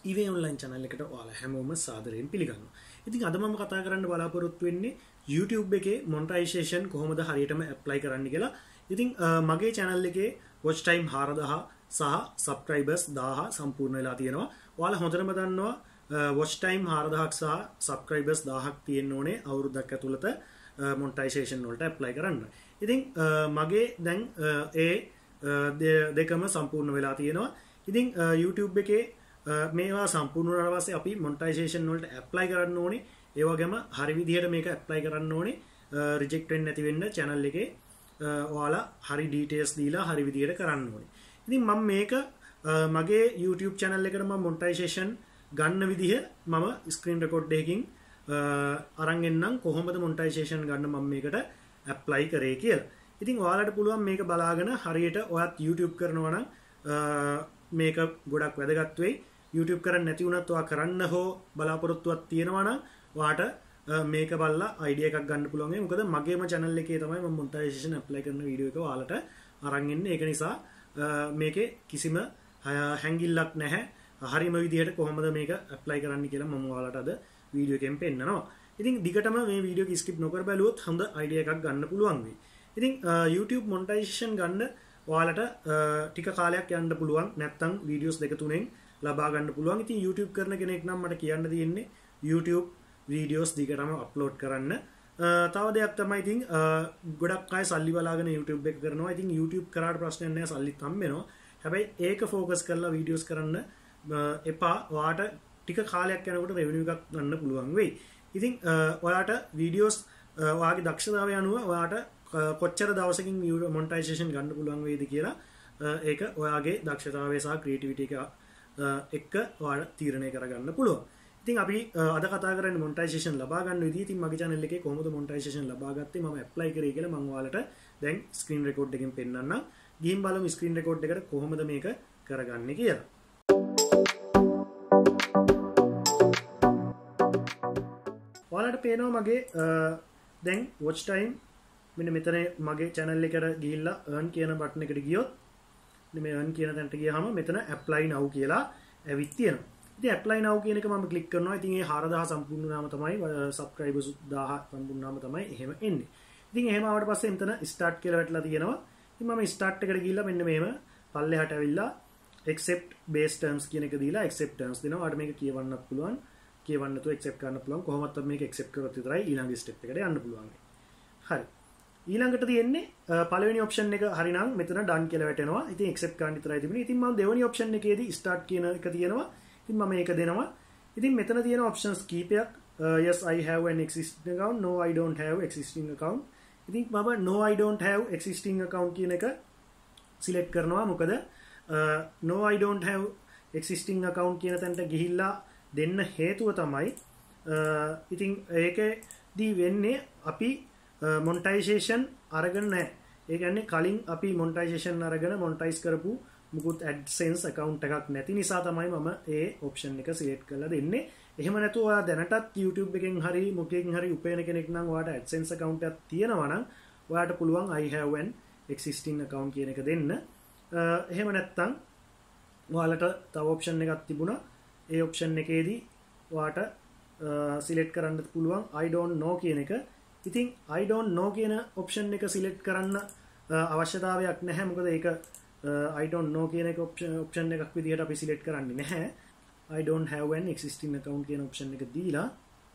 ඉවේ online channel එකට ඔයාලා හැමෝම සාදරයෙන් පිළිගන්නවා. ඉතින් අද මම කතා කරන්න බලාපොරොත්තු වෙන්නේ YouTube එකේ monetization කොහොමද හරියටම apply කරන්න කියලා. ඉතින් මගේ channel එකේ watch time 4000 සහ subscribers 1000 සම්පූර්ණ වෙලා තියෙනවා. ඔයාලා හොඳටම දන්නවා watch time 4000ක් සහ subscribers 1000ක් තියෙන්න ඕනේ අවුරුද්දක් ඇතුළත monetization වලට apply කරන්න. ඉතින් මගේ දැන් ඒ දෙකම සම්පූර්ණ වෙලා තියෙනවා. ඉතින් YouTube එකේ මේවා සම්පූර්ණ වුණාට පස්සේ අපි monetization වලට apply කරන්න ඕනේ. ඒ වගේම හරි විදිහට මේක apply කරන්න ඕනේ. reject වෙන්නේ නැති වෙන්න channel එකේ ඔයාලා හරි details දීලා හරි විදිහට කරන්න ඕනේ. ඉතින් මම මේක මගේ YouTube channel එකට මම monetization ගන්න විදිහ මම screen record එකකින් අරන් එන්නම් කොහොමද monetization ගන්න මම මේකට apply කරේ කියලා. ඉතින් ඔයාලට පුළුවන් මේක බලාගෙන හරියට ඔයත් YouTube කරනවා නම් මේක ගොඩක් වැදගත් වෙයි. YouTube කරන්නේ නැති වුණත් ඔයා කරන්න හෝ බලාපොරොත්තුවක් තියෙනවා නම් ඔයාට මේක බලලා idea එකක් ගන්න පුළුවන් වෙයි. මොකද මගේම channel එකේ තමයි මම monetization apply කරන වීඩියෝ එක ඔයාලට අරන් එන්නේ. ඒක නිසා මේකේ කිසිම හැංගිල්ලක් නැහැ. හරිම විදිහට කොහොමද මේක apply කරන්න කියලා මම ඔයාලට අද වීඩියෝ එකෙන් පෙන්නනවා. ඉතින් දිගටම මේ වීඩියෝ එක skip නොකර බැලුවොත් හොඳ idea එකක් ගන්න පුළුවන් වෙයි. ඉතින් YouTube monetization ගන්න ඔයාලට ටික කාලයක් යන්න පුළුවන්. නැත්තම් වීඩියෝස් දෙක තුනෙන් ලබා ගන්න පුළුවන්. ඉතින් YouTube කරන කෙනෙක් නම් මට කියන්න තියෙන්නේ YouTube වීඩියෝස් දිගටම අප්ලෝඩ් කරන්න. තව දෙයක් තමයි ඉතින් ගොඩක් අය සල්ලි බලාගෙන YouTube එක කරනවා. ඉතින් YouTube කරාට ප්‍රශ්නයක් නැහැ, සල්ලිත් හම්බෙනවා. හැබැයි ඒක ફોකස් කරලා වීඩියෝස් කරන්න එපා. ඔයාට ටික කාලයක් යනකොට රෙවෙනියු එකක් ගන්න පුළුවන් වෙයි. ඉතින් ඔයාට වීඩියෝස් ඔයාගේ දක්ෂතාවය අනුව ඔයාට කොච්චර දවසකින් monetization ගන්න පුළුවන් වේද කියලා ඒක ඔයාගේ දක්ෂතාවය සහ creativity එක ඔයාලා තීරණය කරගන්න පුළුවන්. ඉතින් අපි අද කතා කරන්නේ monetization ලබා ගන්න විදිහ. ඉතින් මගේ channel එකේ කොහොමද monetization ලබා ගත්තේ මම apply කරේ කියලා මම ඔයාලට දැන් screen record එකෙන් පෙන්නන්නම්. ගිහින් බලමු screen record එකට කොහොමද මේක කරගන්නේ කියලා. ඔයාලට පේනවා මගේ දැන් watch time මෙන්න මෙතන මගේ channel එකට ගිහිල්ලා earn කියන button එකට ගියොත් මේ earn කියන තැනට ගියාම මෙතන apply now කියලා ඇවිත් තියෙනවා. ඉතින් apply now කියන එක මම click කරනවා. ඉතින් ඒ 4000 සම්පූර්ණ වුණාම තමයි subscribers 1000 සම්පූර්ණ වුණාම තමයි එහෙම එන්නේ. ඉතින් එහෙම ආවට පස්සේ මෙතන start කියලා වැටලා තියෙනවා. ඉතින් මම start එකට ගිහිල්ලා මෙන්න මෙහෙම පල්ලෙහාට ඇවිල්ලා accept base terms කියන එක දීලා accept terms දෙනවා. ඔයාලට මේක කියවන්නත් පුළුවන්. කියවන්න නැතුව accept කරන්න පුළුවන්. කොහොමවත් මේක accept කරොත් විතරයි ඊළඟ step එකට යන්න පුළුවන්. හරි. ඊළඟට තියෙන්නේ පළවෙනි option එක හරිනම් මෙතන done කියලා වැටෙනවා. ඉතින් accept කරන්න විතරයි තිබුණේ. ඉතින් මම දෙවෙනි option එකේදී start කියන එක තියෙනවා. ඉතින් මම මේක දෙනවා. ඉතින් මෙතන තියෙන options කීපයක් yes I have an existing account, no I don't have existing account. ඉතින් මම no I don't have existing account කියන එක select කරනවා. මොකද no I don't have existing account කියන තැනට ගිහිල්ලා දෙන්න හේතුව තමයි ඉතින් ඒකෙදී වෙන්නේ අපි monetization අරගෙන නැහැ. ඒ කියන්නේ කලින් අපි monetization අරගෙන monetize කරපු මුකුත් AdSense account එකක් නැති නිසා තමයි මම ඒ option එක select කරලා දෙන්නේ. එහෙම නැතුව ඔයා දැනටත් YouTube එකෙන් හරි මොකකින් හරි උපයන කෙනෙක් නම් ඔයාට AdSense account එකක් තියෙනවා නම් ඔයාට පුළුවන් I have an existing account කියන එක දෙන්න. එහෙම නැත්නම් ඔයාලට තව option එකක් තිබුණා. ඒ option එකේදී ඔයාට select කරන්න පුළුවන් I don't know කියන එක. ඉතින් I don't know කියන option එක select කරන්න අවශ්‍යතාවයක් නැහැ. මොකද ඒක I don't know කියන එක option එකක් විදිහට අපි select කරන්නේ නැහැ. I don't have an existing account කියන option එක දීලා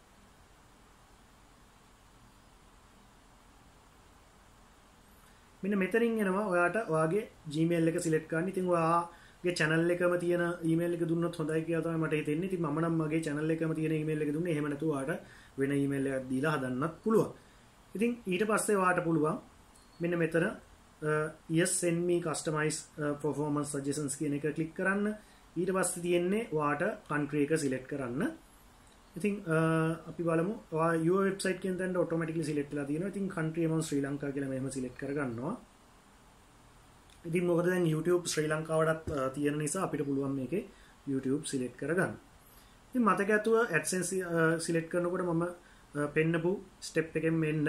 මෙන්න මෙතනින් එනවා ඔයාට ඔයාගේ Gmail එක select කරන්න. ඉතින් ඔයාගේ channel එකම තියෙන email එක දුන්නොත් හොඳයි කියලා තමයි මට හිතෙන්නේ. ඉතින් මම නම් මගේ channel එකම තියෙන email එක දුන්නේ. එහෙම නැතුව ඔයාට වෙන email එකක් දීලා හදන්නත් පුළුවන්. ඉතින් ඊට පස්සේ ඔයාට පුළුවන් මෙන්න මෙතන yes send me customized performance suggestions කියන එක click කරන්න. ඊට පස්සේ තියෙන්නේ ඔයාට country එක select කරන්න. ඉතින් අපි බලමු your website කියන තැනට automatically select වෙලා තියෙනවා. ඉතින් country මම ශ්‍රී ලංකා කියලා මෙහෙම select කරගන්නවා. ඉතින් මොකද දැන් YouTube ශ්‍රී ලංකාවටත් තියෙන නිසා අපිට පුළුවන් මේකේ YouTube select කරගන්න. ඉතින් මතක ඇතුව AdSense select කරනකොට මම පෙන්නපු step එකෙන් මෙන්න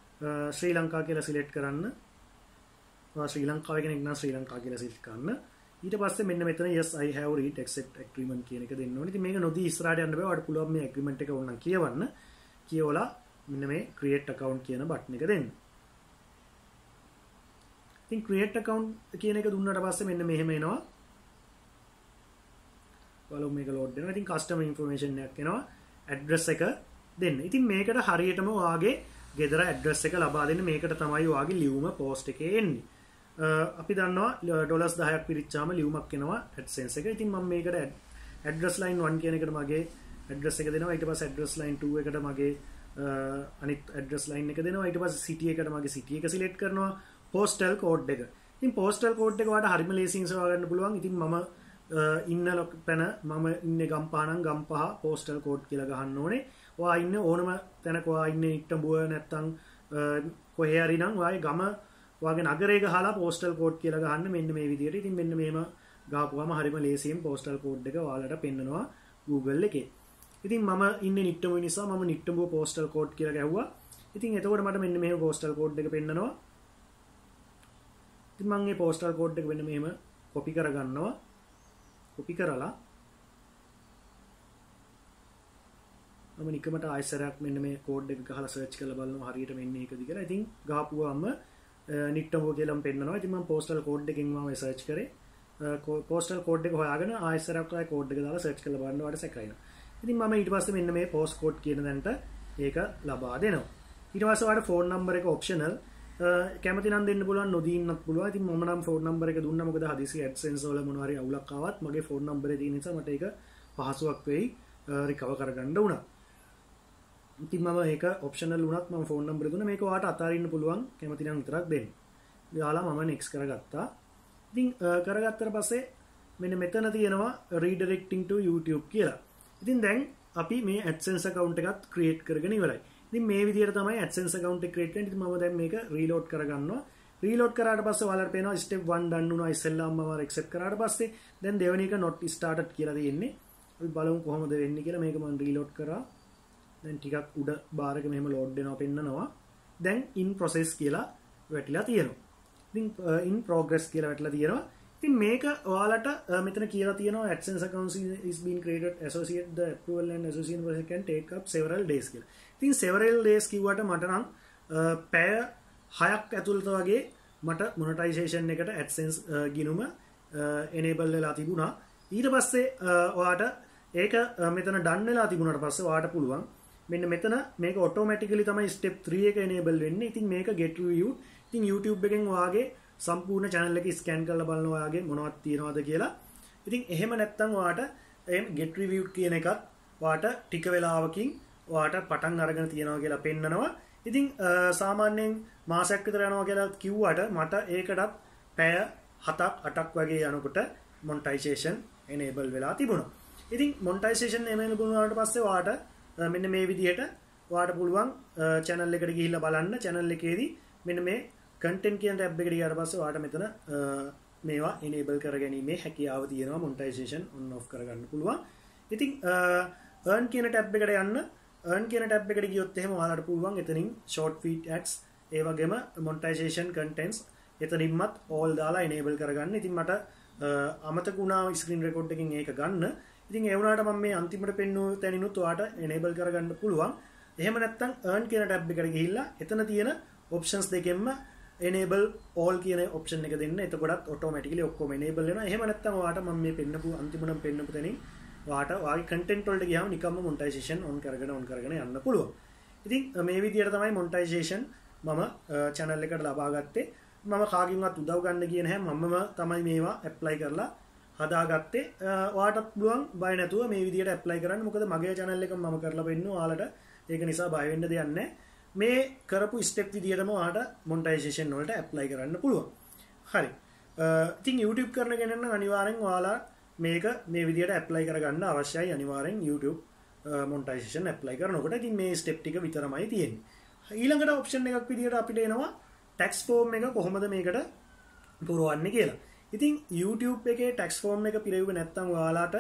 ශ්‍රී ලංකා කියලා select කරන්න. ශ්‍රී ලංකාවේ කෙනෙක් නම් ශ්‍රී ලංකා කියලා select කරන්න. ඊට පස්සේ මෙන්න මෙතන yes I have read accept agreement කියන එක දෙන්න ඕනේ. ඉතින් මේක නොදී ඉස්සරහට යන්න බෑ. ඔයාලට පුළුවන් මේ agreement එක ඕනනම් කියවන්න. කියවලා මෙන්න මේ create account කියන බටන් එක දෙන්න. ඉතින් create account කියන එක දුන්නාට පස්සේ මෙන්න මෙහෙම එනවා. බලමු මේක load වෙනවා. ඉතින් customer information එකක් එනවා. address එක දෙන්න. ඉතින් මේකට හරියටම ඔයාගේ ගෙදර address එක ලබා දෙන්න. මේකට තමයි ඔයාගේ ලියුම post එකේ එන්නේ. අපි දන්නවා $10ක් පිරිච්චාම ලියුමක් එනවා AdSense එක. ඉතින් මම මේකට address line 1 කියන එකට මගේ address එක දෙනවා. ඊට පස්සේ address line 2 එකට මගේ අනිත් address line එක දෙනවා. ඊට පස්සේ city එකට මගේ city එක select කරනවා. postal code එක. ඉතින් postal code එක ඔයාලට හරිම ලේසියෙන් සොයා ගන්න පුළුවන්. ඉතින් මම ඉන්න තැන මම ඉන්නේ ගම්පහ නම් ගම්පහ postal code කියලා ගහන්න ඕනේ. ඔයා ඉන්නේ ඕනම තැනක ඔයා ඉන්නේ ඉක්ටඹුව නැත්තම් කොහේ හරි නම් ඔයාගේ ගම ඔයාගේ නගරේ ගහලා postal code කියලා ගහන්න මෙන්න මේ විදිහට. ඉතින් මෙන්න මෙහෙම ගහපුවාම හරිම ලේසියෙන් postal code එක ඔයාලට පෙන්නනවා Google එකේ. ඉතින් මම ඉන්නේ නිට්ටඹුව නිසා මම නිට්ටඹුව postal code කියලා ගැහුවා. ඉතින් එතකොට මට මෙන්න මේ postal code එක පෙන්නනවා. ඉතින් මම මේ postal code එක මෙන්න මෙහෙම copy කරගන්නවා. copy කරලා මම නිකමට ආයෙසරයක් මෙන්න මේ code එක ගහලා search කරලා බලනවා හරියට මෙන්න මේකද කියලා. ඉතින් ගහපුවාම නිට්ටඹුව කියලා පෙන්නනවා. ඉතින් මම postal code එකකින් මම search කරේ. postal code එක හොයාගෙන ආයෙසරයක් ආයෙ code එක දාලා search කරලා බලන්න ඔයාලට සැකයිනවා. ඉතින් මම ඊට පස්සේ මෙන්න මේ post code කියන දැනට ඒක ලබා දෙනවා. ඊට පස්සේ ඔයාලට phone number එක optional කැමති නම් දෙන්න පුළුවන් නොදී ඉන්නත් පුළුවන්. ඉතින් මම නම් phone number එක දුන්නා මොකද හදිසි AdSense වල මොනවා හරි අවුලක් ආවත් මගේ phone number එක තියෙන නිසා මට ඒක පහසුවක් වෙයි recover කරගන්න උනා. ඉතින් මම ඒක optional වුණත් මම phone number දුන්නා. මේක ඔයාලට අතාරින්න පුළුවන් කැමති නම් විතරක් දෙන්න. යාලා මම next කරගත්තා. ඉතින් කරගත්තට පස්සේ මෙන්න මෙතන තියෙනවා redirecting to YouTube කියලා. ඉතින් දැන් අපි මේ AdSense account එකත් create කරගෙන ඉවරයි. ඉතින් මේ විදිහට තමයි AdSense account එක create වෙන්නේ. ඉතින් මම දැන් මේක reload කරගන්නවා. reload කරාට පස්සේ ඔයාලට පේනවා step 1 done වුණා. ඉස්සෙල්ලාම මම accept කරාට පස්සේ දැන් දෙවෙනි එක not started කියලා තියෙන්නේ. අපි බලමු කොහොමද වෙන්නේ කියලා. මේක මම reload කරා. දැන් ටිකක් උඩ බාර් එක මෙහෙම load වෙනවා පෙන්නනවා. දැන් in process කියලා වැටිලා තියෙනවා. ඉතින් in progress කියලා වැටිලා තියෙනවා. ඉතින් මේක ඔයාලට මෙතන කියලා තියෙනවා AdSense account is being created associate the approval and association process can take up several days කියලා. ඉතින් several days කිව්වට මට නම් පැය 6ක් ඇතුළත වගේ මට monetization එකට AdSense ගිණුම enable වෙලා තිබුණා. ඊට පස්සේ ඔයාට ඒක මෙතන done වෙලා තිබුණාට පස්සේ ඔයාට පුළුවන් මෙන්න මෙතන මේක automatically තමයි step 3 එක enable වෙන්නේ. ඉතින් මේක get reviewed. ඉතින් YouTube එකෙන් ඔයාගේ සම්පූර්ණ channel එක scan කරලා බලනවා ඔයාගේ මොනවද තියෙනවද කියලා. ඉතින් එහෙම නැත්නම් ඔයාට get reviewed කියන එකත් ඔයාට ටික වෙලාවකින් ඔයාට පටන් අරගෙන තියෙනවා කියලා පෙන්නනවා. ඉතින් සාමාන්‍යයෙන් මාසයක් විතර යනවා කියලා කිව්වට මට ඒකටත් පැය 7ක් 8ක් වගේ යනකොට monetization enable වෙලා තිබුණා. ඉතින් monetization enable වුණාට පස්සේ ඔයාට මෙන්න මේ විදිහට ඔයාට පුළුවන් channel එකට ගිහිල්ලා බලන්න. channel එකේදී මෙන්න මේ content කියන tab එකට ගියාට පස්සේ ඔයාට මෙතන මේවා enable කරගැනීමේ හැකියාව තියෙනවා. monetization on off කරගන්න පුළුවන්. ඉතින් earn කියන tab එකට යන්න. earn කියන tab එකට ගියොත් එහෙම ඔයාලට පුළුවන් එතනින් short feed ads ඒ වගේම monetization contents එතනින්මත් all දාලා enable කරගන්න. ඉතින් මට අමතක වුණා screen record එකකින් ඒක ගන්න. ඉතින් ඒ වුණාට මම මේ අන්තිමට පෙන්වූ තැනිනුත් ඔයාට enable කරගන්න පුළුවන්. එහෙම නැත්නම් earn කියන tab එකට ගිහිල්ලා එතන තියෙන options දෙකෙන්ම enable all කියන option එක දෙන්න. එතකොටත් automatically ඔක්කොම enable වෙනවා. එහෙම නැත්නම් ඔයාට මම මේ පෙන්නපු අන්තිමටම පෙන්නපු තැනින් ඔයාට ඔයාගේ content වලට ගියාම නිකම්ම monetization on කරගෙන යන්න පුළුවන්. ඉතින් මේ විදිහට තමයි monetization මම channel එකට ලබා ගත්තේ. මම කාගෙන්වත් උදව් ගන්න ගියේ නැහැ. මමම තමයි මේවා apply කරලා හදාගත්තේ. ඔයාටත් පුළුවන් බය නැතුව මේ විදිහට apply කරන්න. මොකද මගේ channel එක මම කරලා පෙන්නනවා ඔයාලට. ඒක නිසා බය වෙන්න දෙයක් නැහැ. මේ කරපු step විදිහටම ඔයාට monetization වලට apply කරන්න පුළුවන්. හරි. ඉතින් YouTube කරන කෙනෙක් නම් අනිවාර්යෙන් ඔයාලා මේක මේ විදිහට apply කරගන්න අවශ්‍යයි. අනිවාර්යෙන් YouTube monetization apply කරනකොට ඉතින් මේ step ටික විතරමයි තියෙන්නේ. ඊළඟට option එකක් විදිහට අපිට එනවා tax form එක කොහොමද මේකට පුරවන්නේ කියලා. ඉතින් YouTube එකේ tax form එක පිරෙව්වේ නැත්නම් ඔයාලට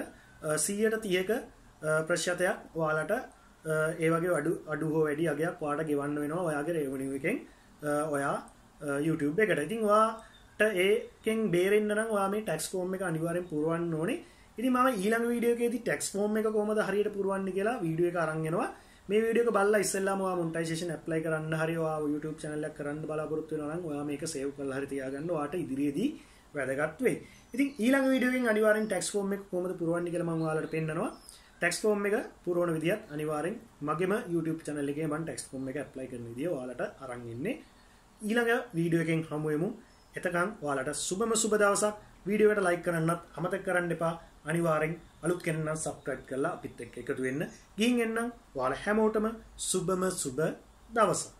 130ක ප්‍රතිශතයක් ඔයාලට ඒ වගේ අඩු හෝ වැඩි අගයක් ඔයාලට ගෙවන්න වෙනවා ඔයාගේ revenue එකෙන් ඔයා YouTube එකට. ඉතින් ඔයා ඒකෙන් බේරෙන්න නම් ඔයා මේ ටැක්ස් ෆෝම් එක අනිවාර්යෙන් පුරවන්න ඕනේ. ඉතින් මම ඊළඟ වීඩියෝ එකේදී ටැක්ස් ෆෝම් එක කොහොමද හරියට පුරවන්නේ කියලා වීඩියෝ එක අරන් එනවා. මේ වීඩියෝ එක බලලා ඉස්සෙල්ලාම ඔයා මොනිටයිසේෂන් ඇප්ලයි කරන්න හරි ඔයා YouTube channel එකක් කරන්න බලාපොරොත්තු වෙනවා නම් ඔයා මේක සේව් කරලා හරි තියාගන්න. ඔයාට ඉදිරියේදී වැදගත් වෙයි. ඉතින් ඊළඟ වීඩියෝ එකෙන් අනිවාර්යෙන් ටැක්ස් ෆෝම් එක කොහොමද පුරවන්නේ කියලා මම ඔයාලට පෙන්නනවා. ටැක්ස් ෆෝම් එක පුරවන විදියත් අනිවාර්යෙන් මගේම YouTube channel එකේ මම ටැක්ස් ෆෝම් එක ඇප්ලයි කරන විදිය ඔයාලට අරන් ඉන්නේ. ඊළඟ වීඩියෝ එකෙන් හමු වෙමු. එතකන් ඔයාලට සුබම සුබ දවසක්. වීඩියෝ එකට ලයික් කරන්නත් අමතක කරන්න එපා. අනිවාර්යෙන් අලුත් කෙනෙක් නම් subscribe කරලා අපිත් එක්ක එකතු වෙන්න. ගිහින් එන්නම් ඔයාලා හැමෝටම සුබම සුබ දවසක්.